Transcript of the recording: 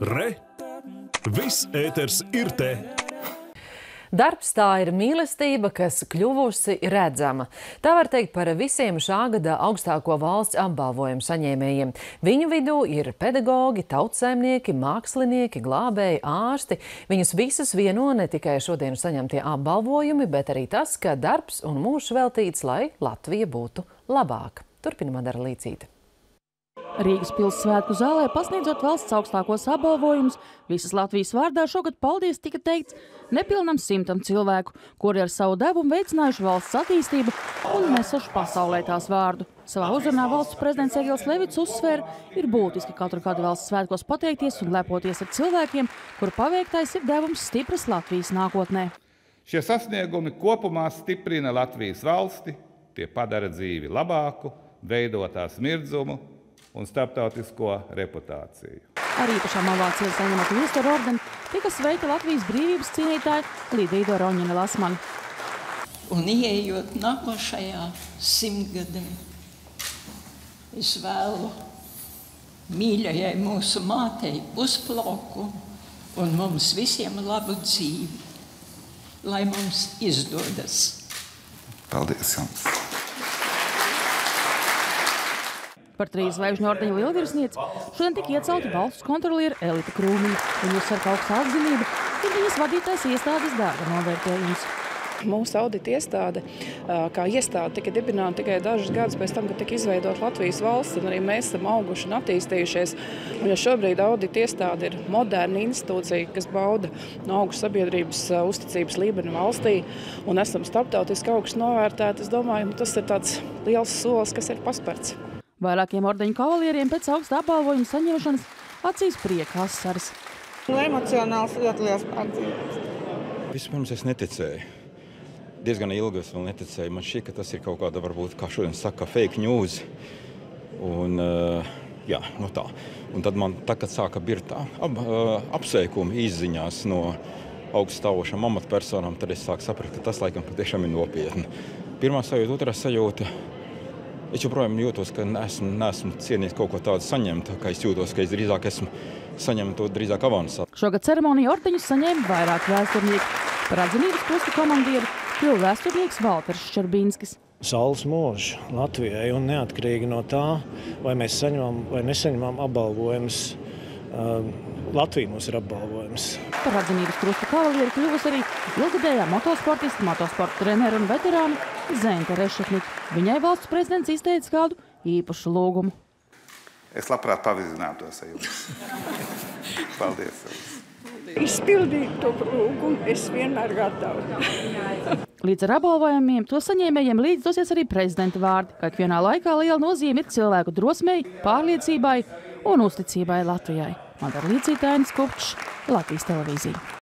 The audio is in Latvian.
Re! Viss ēters ir te! Darbs tā ir mīlestība, kas kļuvusi redzama. Tā var teikt par visiem šā gada augstāko valsts apbalvojumu saņēmējiem. Viņu vidū ir pedagogi, tautsaimnieki, mākslinieki, glābēji, ārsti. Viņus visus vieno ne tikai šodien saņemtie apbalvojumi, bet arī tas, ka darbs un mūžs veltīts, lai Latvija būtu labāka. Turpina Madara Līcīte. Rīgas pilsētku zālē pasniedzot valsts augstākos apbalvojumus, visas Latvijas vārdā šogad paldies tika teikts nepilnam 100 cilvēku, kuri ar savu devumu veicinājuši valsts attīstību un nesuši pasaulē tās vārdu. Savā uzrunā valsts prezidents Egils Levits uzsvēra, ir būtiski katru gadu valsts svētkos pateikties un lepoties ar cilvēkiem, kuru paveiktais ir devums stipras Latvijas nākotnē. Šie sasniegumi kopumā stiprina Latvijas valsti, tie padara dzīvi labāku, veido tās mirdzumu un starptautisko reputāciju. Ar īpašām ovācijām saņemot Viestura ordeni tika sveikta Latvijas brīvības cīnītāja Lidija Roņina Lasmana. Un ieejot nākošajā 100-gadē, es vēlu mīļajai mūsu mātei uzplaukumu un mums visiem labu dzīvi, lai mums izdodas. Paldies jums! Par 3 zvaigžņu ordeņa lielvirsnieci šodien tika iecelti valsts kontrolieri Elita Krūmiņa, un uzsver, ka augsta atzinība ir viņas vadītājs iestādes darba novērtējums. Mūsu audita iestāde, kā iestāde, tika dibināta tikai dažus gadus pēc tam, kad tika izveidota Latvijas valsts, un arī mēs esam auguši un attīstījušies. Un ja šobrīd audita iestāde ir moderna institūcija, kas bauda no augstu sabiedrības uzticības līmeni valstī, un esam starptautiski augstu novērtēti, es domāju, tas ir tāds liels solis, kas ir pasparts. Vairākiem ordeņu kavalieriem pēc augsta apbalvojuma saņemšanas acīs prieka asaras. Emocionāls ļoti liels pārdzīvums. Vispirms es neticēju. Diezgan ilgi es vēl neticēju. Man šķiet, ka tas ir kaut kāda, varbūt, kā šodien saka, fake news. Un, jā, no tā. Un tad man tagad sāka birt apsveikumi izziņās no augststāvošām amatpersonām, tad es sāku saprast, ka tas laikam patiešām ir nopietni. Pirmā sajūta, otrā sajūta. Es joprojām jūtos, ka neesmu cienījis kaut ko tādu saņemt, kā es jūtos, ka es drīzāk esmu saņemt to drīzāk avansā. Šogad ceremoniju ordeņus saņēma vairāk vēsturnieki. Par atzinības krusta komandieru kļuva vēsturnieks Valters Ščerbinskis. Saules mūžs Latvijai un neatkarīgi no tā, vai mēs saņemam vai nesaņemam apbalvojumus, Latvija mums ir apbalvojums. Par atzinības krusta kavalieru kļuvusi arī ilgadējā motosportista, motosporta trenera un veterāna Zenta Rešetnika. Viņai valsts prezidents izteica kādu īpašu lūgumu. Es labprāt pavizinātos ar jums. Paldies jums! Izpildīt to lūgumu, es vienmēr gatavu. Līdz ar apbalvojumiem to saņēmējiem līdzdosies arī prezidenta vārdi, ka ikvienā laikā liela nozīme ir cilvēku drosmei, pārliecībai un uzticībai Latvijai. Madara Līcīte, Ainis Kupčs, Latvijas televīzija.